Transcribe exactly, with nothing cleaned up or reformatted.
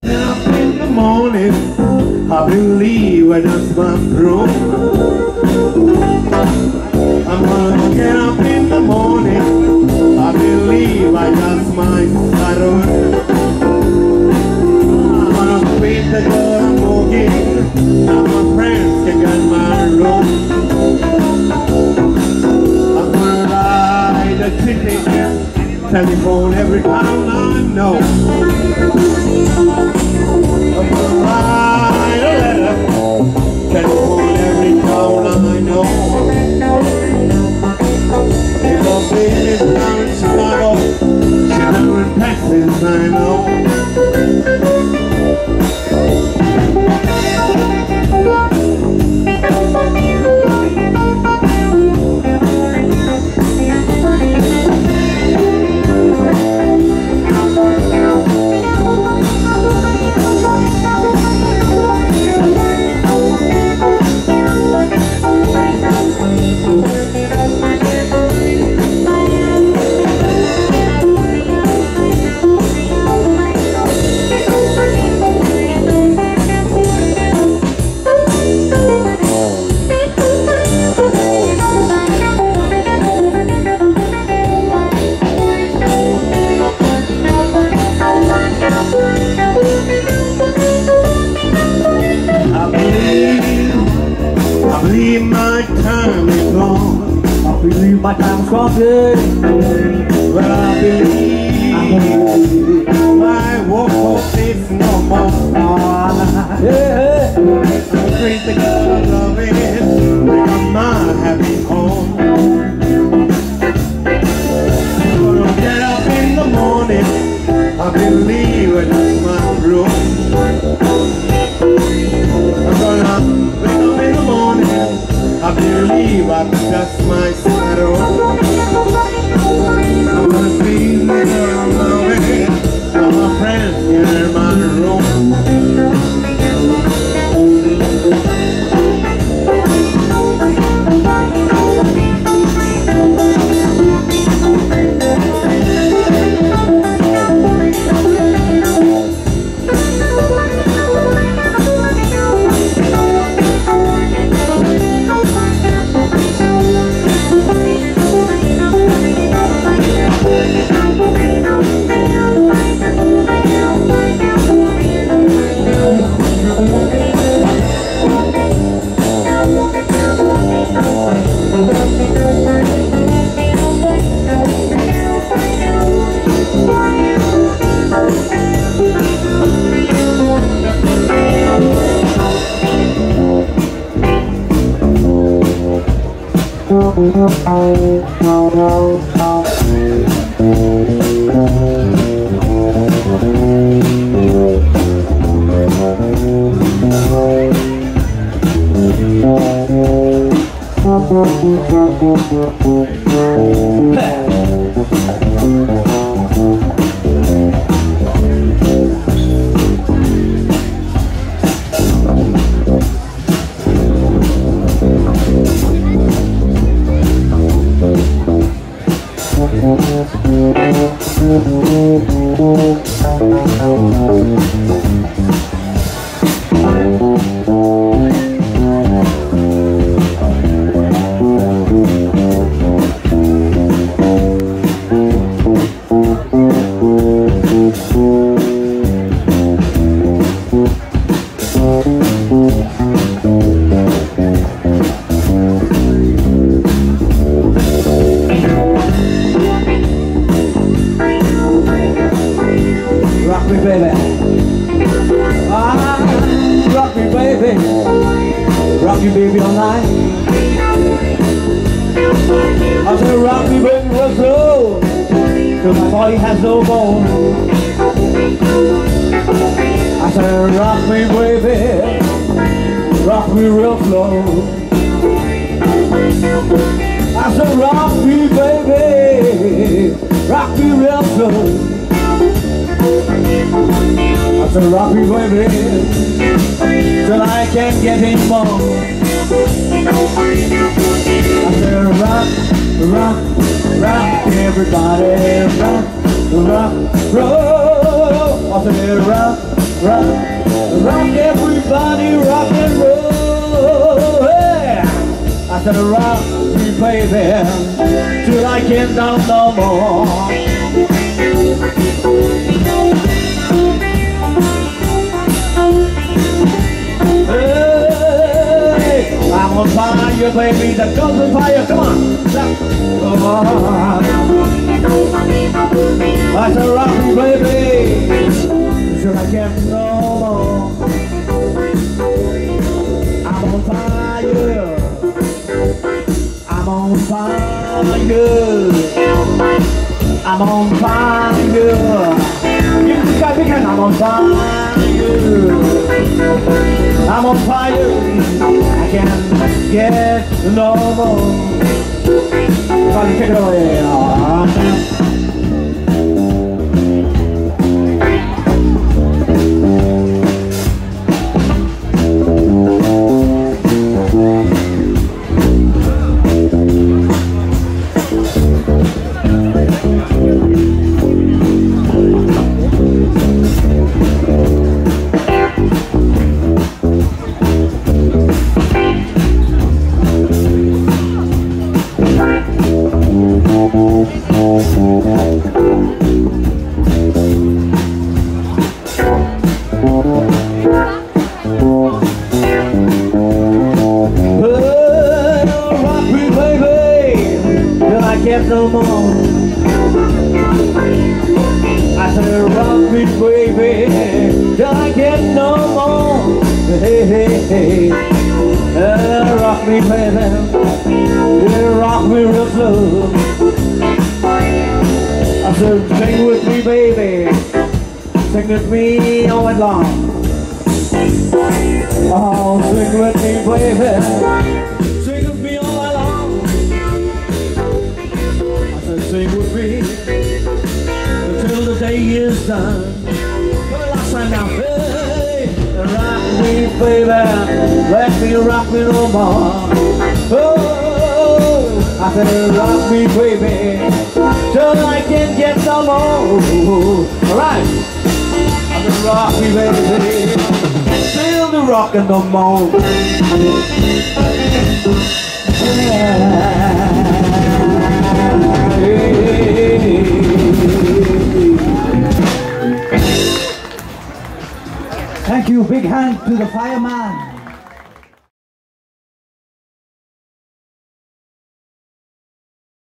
Up in the morning, I believe I just my throat. I'm gonna get up in the morning, I believe I just my saddle. I'm gonna beat the girl I'm walking, now my friends can get my road. I'm gonna ride the city, telephone every town I know. I'm gonna write a letter, telephone every town I know. If a baby down in Chicago, she's down in Texas, I know. My time's gone good, but I believe, I believe my walk home is no more. Yeah, drink the cup of it, become my happy home. I'm gonna get up in the morning, I believe it's my room. I'm gonna wake up in the morning, I believe I'm just my shadow. I'm gonna see the girl away, all my friends in my room. Rock me, baby. Ah, rock me, baby. Rock you, baby, all night. I said, rock me, baby, real slow, till my body has no bone. I said, rock me, baby. Rock me real slow. I said, rock me, baby. Rock me real slow. I said, rock me, baby, till I can't get any more. I said, rock, rock, rock, everybody, rock, rock, roll. I said rock, rock, rock everybody, rock and roll. Yeah. I said rock me baby, till I can't down no more. Hey, I'm on fire baby, the guns on fire, come on. Come on. I said rock me baby, till I can't no more. I'm on fire, I'm on fire, I'm on fire. Give me the guy big hand, I'm on fire, I'm on fire. I can't get no more. Everybody take it away. Get no more. I said rock me baby, till I get no more. Hey, hey, hey. Uh, rock me baby, yeah, rock me real slow. I said sing with me baby, sing with me all night long. Oh, sing with me baby, sing with me all night long. Sing with me until the day is done. For the last time now, hey, rock me, baby, let me rock me no more. Oh, I said rock me, baby, till I can't get no more. All right, I said rock me, baby, still the rockin' no more. Yeah. Thank you, big hand to the fireman.